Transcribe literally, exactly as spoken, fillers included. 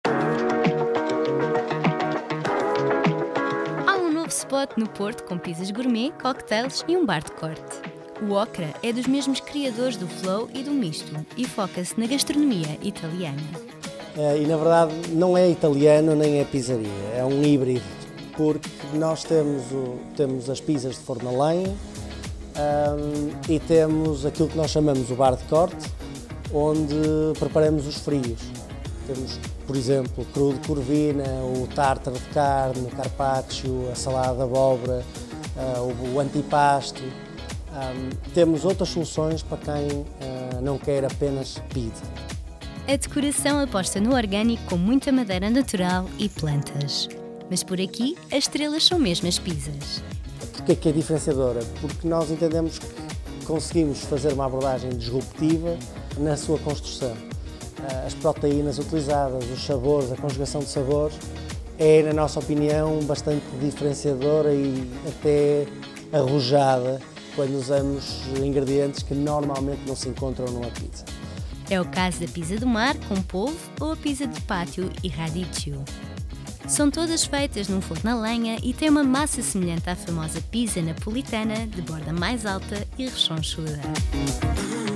Há um novo spot no Porto com pizzas gourmet, cocktails e um bar de corte. O Okra é dos mesmos criadores do Flow e do Misto e foca-se na gastronomia italiana. E na verdade não é italiano nem é pizzaria, é um híbrido, porque nós temos, o, temos as pizzas de forno a lenha um, e temos aquilo que nós chamamos o bar de corte, onde preparamos os frios. Temos, por exemplo, cru de corvina, o tártaro de carne, o carpaccio, a salada de abóbora, uh, o antipasto. Um, temos outras soluções para quem uh, não quer apenas pizza. A decoração aposta no orgânico com muita madeira natural e plantas. Mas por aqui, as estrelas são mesmo as pizzas. Porquê que é diferenciadora? Porque nós entendemos que conseguimos fazer uma abordagem disruptiva na sua construção. As proteínas utilizadas, os sabores, a conjugação de sabores, é, na nossa opinião, bastante diferenciadora e até arrojada quando usamos ingredientes que normalmente não se encontram numa pizza. É o caso da pizza do mar com polvo ou a pizza de pátio e radicchio. São todas feitas num forno a lenha e têm uma massa semelhante à famosa pizza napolitana, de borda mais alta e rechonchuda.